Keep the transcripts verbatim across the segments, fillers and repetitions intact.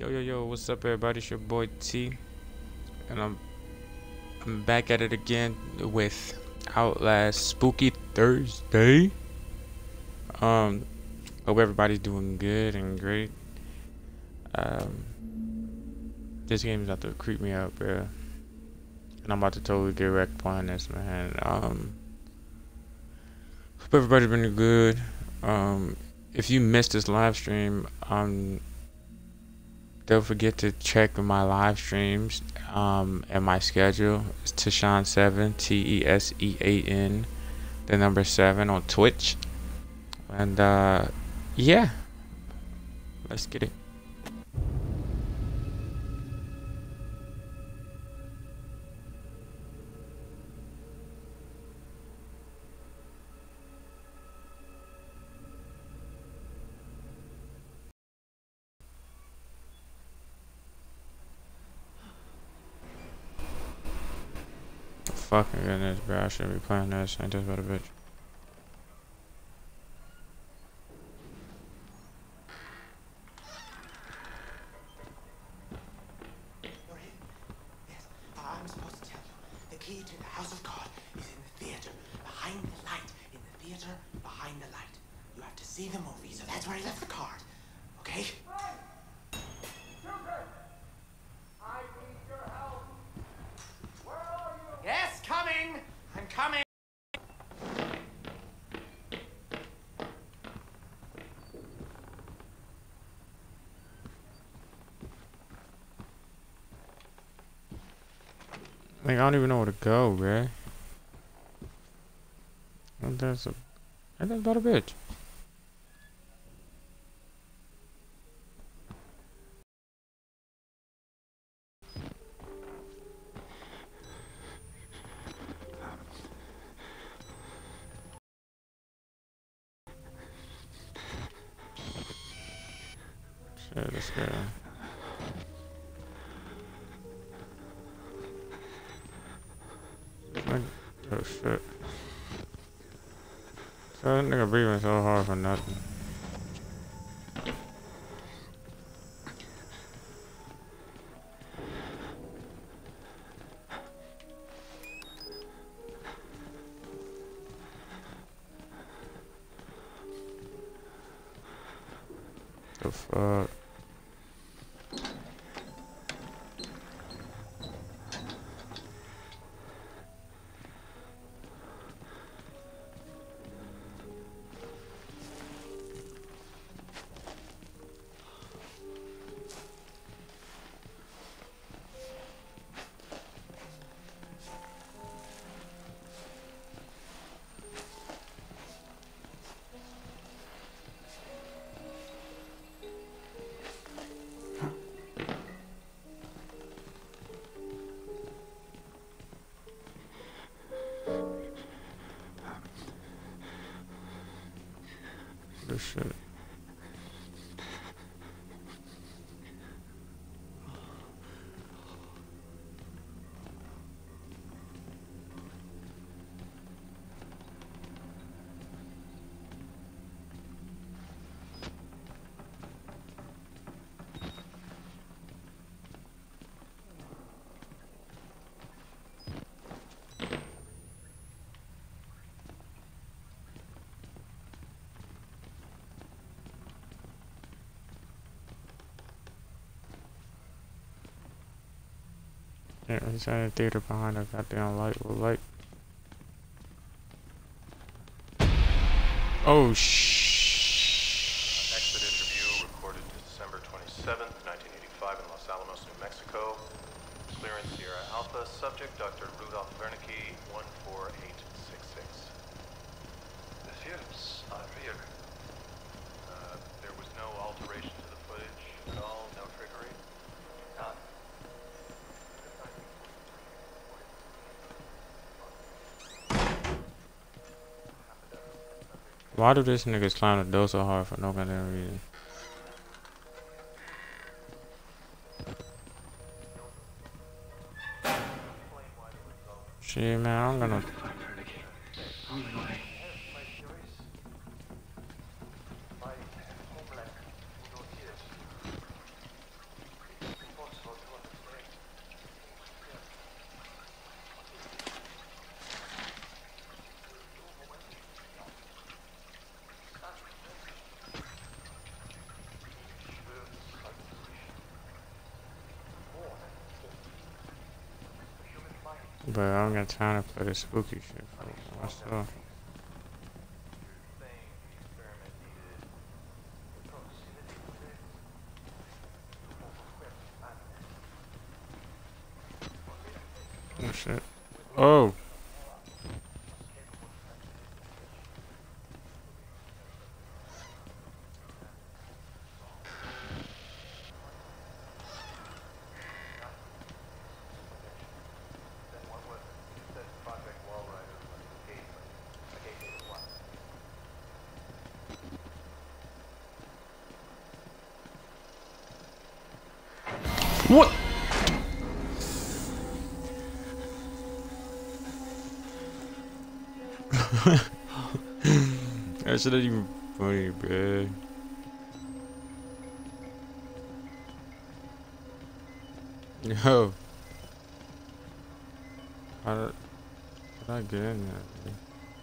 Yo, yo, yo, what's up, everybody? It's your boy T, and I'm I'm back at it again with Outlast Spooky Thursday. Um, hope everybody's doing good and great. Um, this game is about to creep me out, bro, and I'm about to totally get wrecked upon this, man. Um, hope everybody's been good. Um, if you missed this live stream, um. Don't forget to check my live streams um, and my schedule. It's Tessean seven, T E S E A N, the number seven on Twitch. And uh, yeah, let's get it. Fucking goodness, bro. I shouldn't be playing this. Ain't this about a bitch? Yes, I'm supposed to tell you. The key to the house of God is in the theater, behind the light. In the theater, behind the light. You have to see the movie, so that's where I left the card. Okay? I need your help. Where are you? Yes, coming! I'm coming! Like, I don't even know where to go, bro. Ain't this a, ain't this about a bitch? Shit, this guy. Like, oh shit. So that nigga breathing so hard for nothing. The fuck? This shit. Yeah, he's in a theater behind a goddamn light with light. Oh shh. Exit interview recorded December twenty-seventh, nineteen eighty-five in Los Alamos, New Mexico. Clearance Sierra Alpha. Subject Doctor Rudolf Wernicke, one four eight six six. The fumes are real. Uh, there was no alteration to the footage at all, no trickery. None. Why do this niggas climb the door so hard for no goddamn reason? Shit, man, I'm gonna. But I don't got time to play the spooky shit for myself. Oh shit. Oh! What? That shit ain't even funny, bruh. Yo. How did, how did I get in there, dude?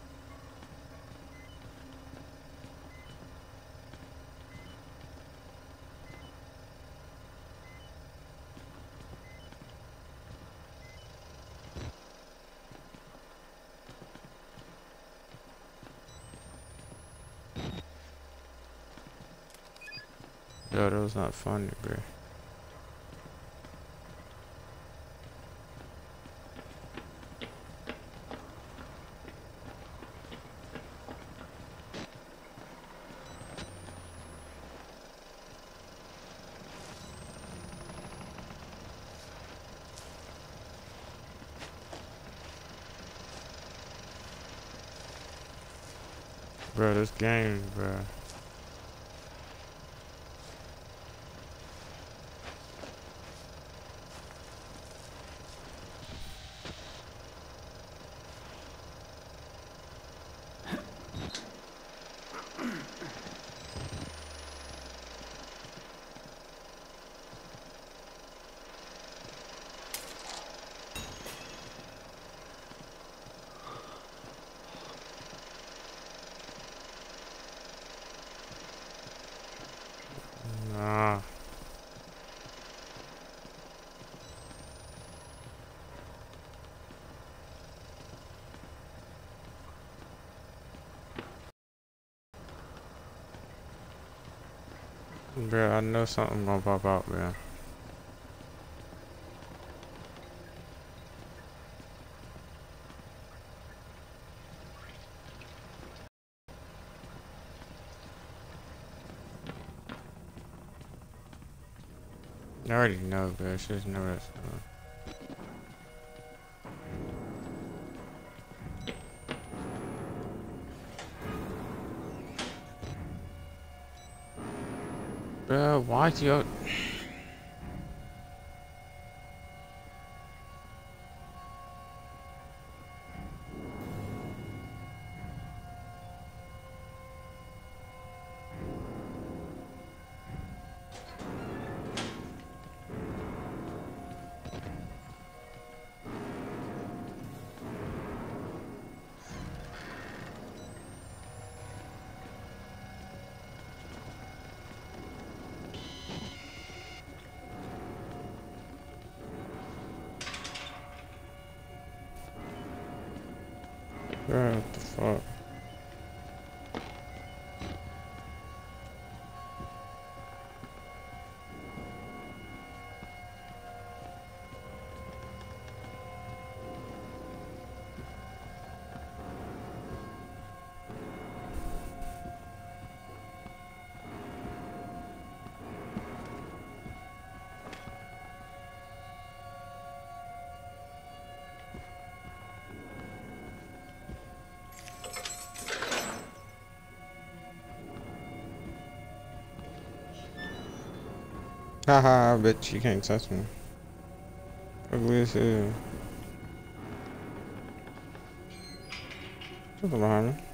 Yo, that was not funny, bruh. Bro, this game, bro. Nah. Bro, I know something gonna pop out, bro. I already know, bro. It's just know that stuff. Bro, why'd you... Bro, what the fuck? Haha, I bet you can't touch me. Ugly as hell. Something behind me.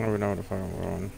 don't even know what the fuck I'm going.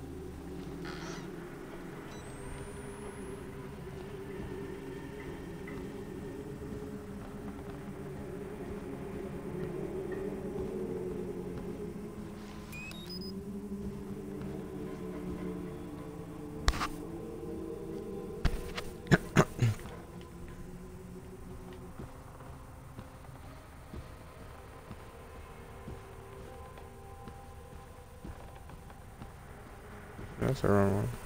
That's the wrong one.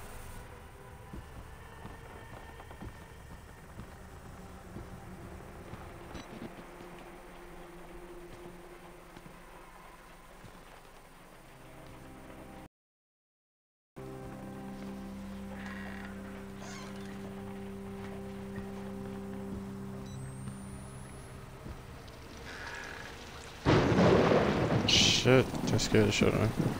Shit, that scared the shit out of me.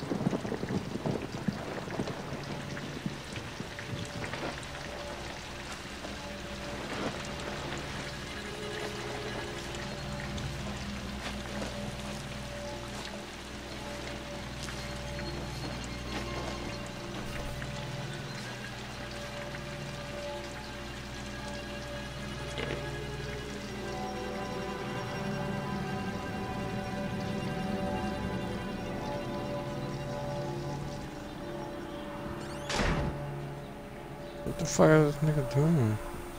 What the fuck is this nigga doing?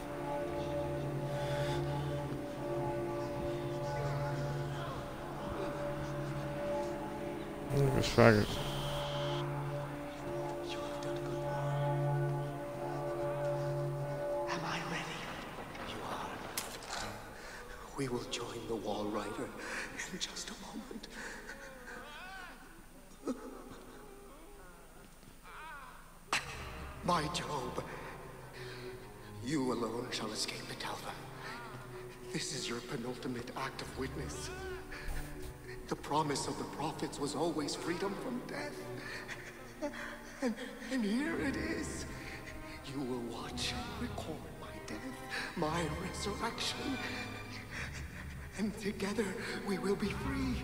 Look at this faggot. You have done good work. Am I ready? You are. We will join the Wall Rider in just a moment. My Job, you alone shall escape Betalva. This is your penultimate act of witness. The promise of the prophets was always freedom from death. And, and here it is. You will watch and record my death, my resurrection. And together we will be free.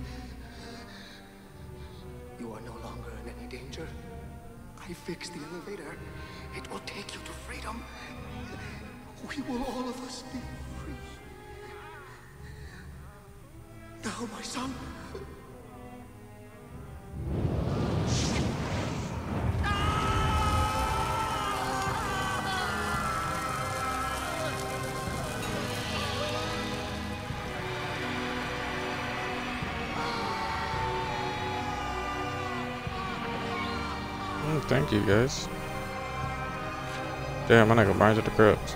You are no longer in any danger. I fixed the elevator. It will take you to freedom. We will all of us be free. Now, my son. Oh, thank you guys. Damn, my nigga burns at the crypt.